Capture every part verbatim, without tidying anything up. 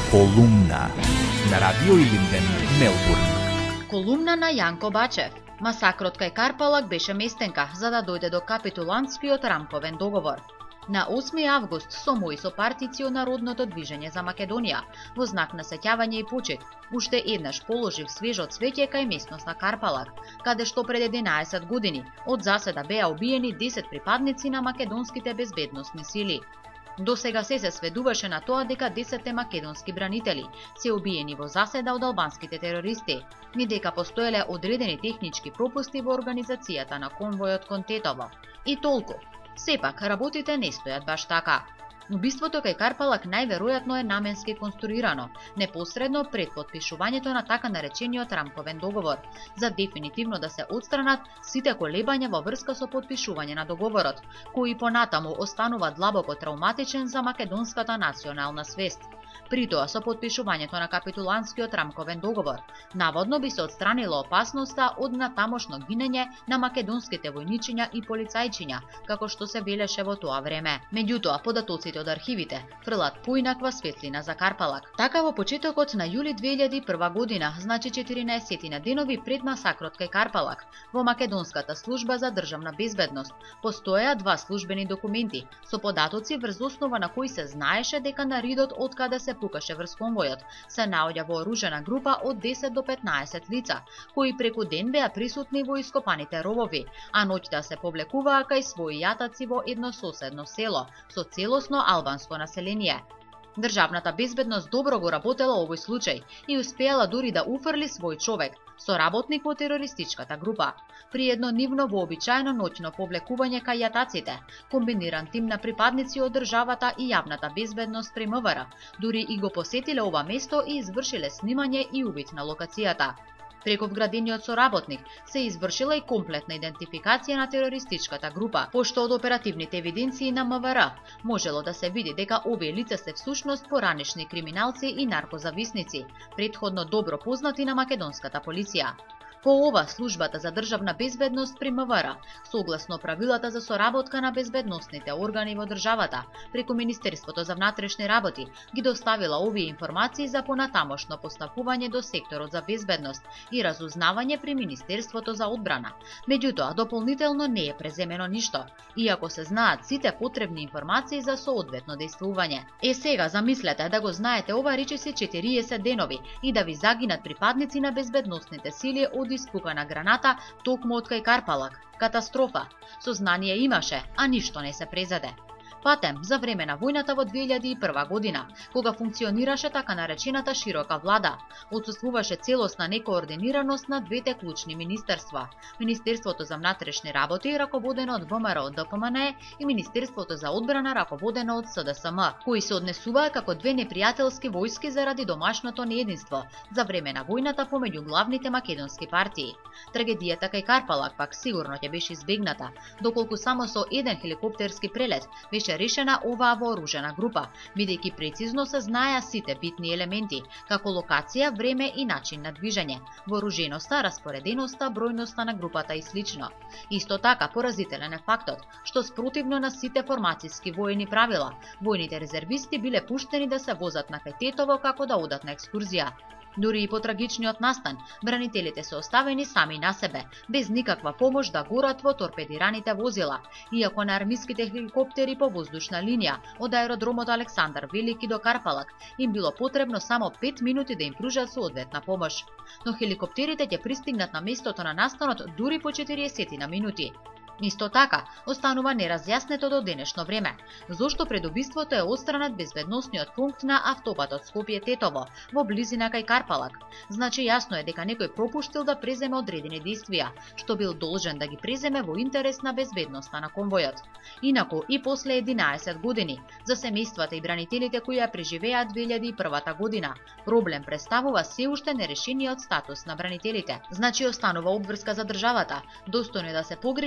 Колумна на Радио Илинден, Мелбурн. Колумна на Јанко Бачев. Масакрот кај Карпалак беше местенка за да дојде до капитулантскиот рамковен договор. На осми август со мој сопартици Народното движење за Македонија, во знак на сеќавање и почит, уште еднаш положив свежо цвеќе кај местност на Карпалак, каде што пред единаесет години од заседа беа убиени десет припадници на македонските безбедносни сили. До сега се се сведуваше на тоа дека десет македонски бранители се убиени во заседа од албанските терористи, ни дека постоеле одредени технички пропусти во организацијата на конвојот кон Тетово. И толку. Сепак, работите не стојат баш така. Убиството кај Карпалак најверојатно е наменски конструирано, непосредно пред потпишувањето на така наречениот рамковен договор, за дефинитивно да се отстранат сите колебања во врска со потпишување на договорот, кој понатаму останува длабоко травматичен за македонската национална свест. При тоа, со потпишувањето на капитулантскиот рамковен договор, наводно би се отстранила опасноста од натамошно гинење на македонските војничиња и полицајчиња, како што се велеше во тоа време. Меѓутоа, податоците од архивите фрлат поинаква светлина за Карпалак. Така во почетокот на јули две илјади и прва година, значи четиринаесет денови пред масакрот кај Карпалак, во Македонската служба за државна безбедност постоеа два службени документи со податоци врз основа на кои се знаеше дека на ридот од каде се пукаше врз конвојот се наоѓа вооружена група од десет до петнаесет лица, кои преку ден беа присутни во ископаните ровови, а ноќта се повлекуваа кај своји јатаци во едно соседно село со целосно албанско население. Државната безбедност добро го работела овој случај и успеала дури да уфрли свој човек, соработник во терористичката група. При едно нивно вообичаено ноќно повлекување кај јатаците, комбиниран тим на припадници од државата и јавната безбедност при МВР, дури и го посетиле ова место и извршиле снимање и увид на локацијата. Преку вградениот соработник се извршила и комплетна идентификација на терористичката група, пошто од оперативните евиденции на МВР можело да се види дека овие лица се всушност поранешни криминалци и наркозависници, претходно добро познати на македонската полиција. По ова, службата за државна безбедност при МВР, согласно правилата за соработка на безбедносните органи во државата, преку Министерството за внатрешни работи, ги доставила овие информации за понатамошно постапување до секторот за безбедност и разузнавање при Министерството за одбрана. Меѓутоа, дополнително не е преземено ништо, иако се знаат сите потребни информации за соодветно дејствување. Е сега, замислете да го знаете ова речиси четириесет денови и да ви загинат припадници на безбедносните сили од испукана граната токму од кај Карпалак. Катастрофа. Сознание имаше, а ништо не се презеде. Патем, за време на војната во две илјади и прва година, кога функционираше така наречената широка влада, отсуствуваше целосна некоординираност на двете клучни министерства, Министерството за внатрешни работи, раководено од ВМРО Д П М Н и Министерството за одбрана, раководено од С Д С М, кои се однесуваа како две непријателски војски заради домашното неединство за време на војната помеѓу главните македонски партии. Трагедијата кај Карпалак пак сигурно ќе беше избегната, доколку само со еден хеликоптерски прелет беше решена оваа вооружена група, бидејќи прецизно се знаеа сите битни елементи, како локација, време и начин на движење, вооруженоста, распореденоста, бројноста на групата и слично. Исто така поразителен е фактот што спротивно на сите формацијски воени правила, војните резервисти биле пуштени да се возат на кај Тетово како да одат на екскурзија. Дури и по трагичниот настан, бранителите се оставени сами на себе, без никаква помош да горат во торпедираните возила, иако на армиските хеликоптери по воздушна линија од аеродромот Александар Велики до Карпалак им било потребно само пет минути да им пружат соодветна помош. Но хеликоптерите ќе пристигнат на местото на настанот дури по четириесет на минути. Исто така, останува неразјаснето до денешно време, зошто пред убиството е отстранат безбедносниот пункт на автопатот Скопје-Тетово, во близина кај Карпалак. Значи јасно е дека некој пропуштил да преземе одредени действија, што бил должен да ги преземе во интерес на безбедноста на конвојот. Инаку, и после единаесет години, за семејствата и бранителите кои ја преживеа две илјади и првата година, проблем представува се уште нерешениот статус на бранителите. Значи останува обврска за државата, достојно е да се погрижи за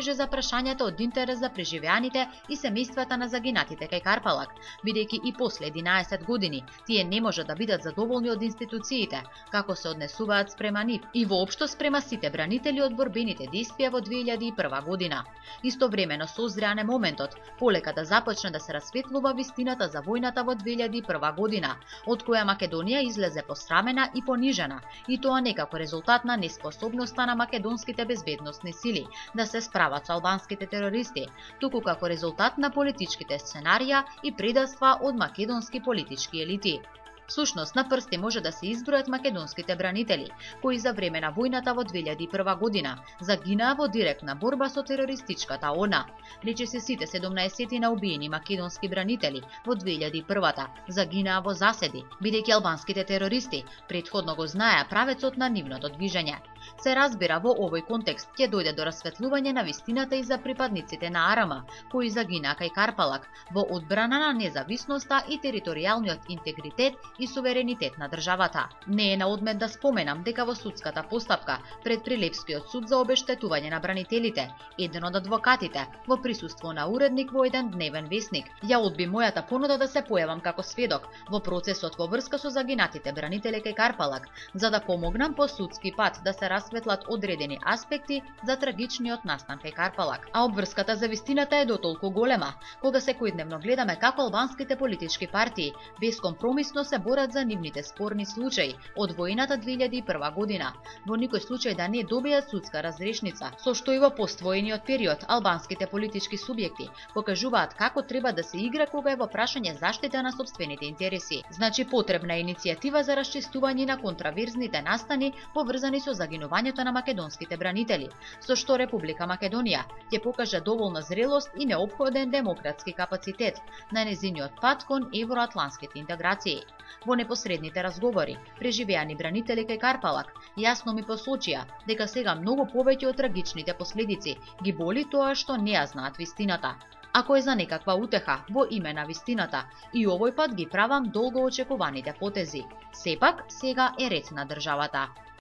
прашањата од интерес за преживеаните и семејствата на загинатите кај Карпалак, бидејќи и после единаесет години тие не може да бидат задоволни од институциите, како се однесуваат спрема нив и воопшто спрема сите бранители од борбените дејствија во две илјади и прва година. Истовремено созреане моментот полека да започне да се расветлува вистината за војната во две илјади и прва година, од која Македонија излезе посрамена и понижена, и тоа не како резултат на неспособноста на македонските безбедносни сили да се справат со албанските терористи, туку како резултат на политичките сценарија и предавства од македонски политички елити. Всушност, на прсти може да се избројат македонските бранители, кои за време на војната во две илјади и прва година загинаа во директна борба со терористичката ОНА. Речиси сите седумнаесет убиени македонски бранители во две илјади и прва загинаа во заседи, бидејќи албанските терористи претходно го знаеа правецот на нивното движење. Се разбира, во овој контекст ќе дојде до расветлување на вистината и за припадниците на АРМ, кои загинаа кај Карпалак во одбрана на независноста и територијалниот интегритет и суверенитет на државата. Не е на одмет да споменам дека во судската постапка пред Прилепскиот суд за обештетување на бранителите, еден од адвокатите, во присуство на уредник во еден дневен весник, ја одби мојата понуда да се појавам како сведок во процесот во врска со загинатите бранители кај Карпалак, за да помогнам по судски пат да се расветлат одредени аспекти за трагичниот настан кај Карпалак. А обврската за вистината е дотолку голема, кога секојдневно гледаме како албанските политички партии бескомпромисно се борат за нивните спорни случаи од војната две илјади и прва година, во никој случај да не добијат судска разрешница, со што и во поствоениот период албанските политички субјекти покажуваат како треба да се игра кога е во прашање заштита на сопствените интереси. Значи потребна е иницијатива за расчистување на контраверзните настани поврзани со загинувањето на македонските бранители, со што Република Македонија ќе покаже доволна зрелост и неопходен демократски капацитет на незиниот пат кон евроатланските интеграции. Во непосредните разговори, преживеани бранители кај Карпалак јасно ми посочија дека сега многу повеќе од трагичните последици ги боли тоа што не ја знаат вистината. Ако е за некаква утеха во име на вистината, и овој пат ги правам долго очекуваните потези. Сепак, сега е ред на државата.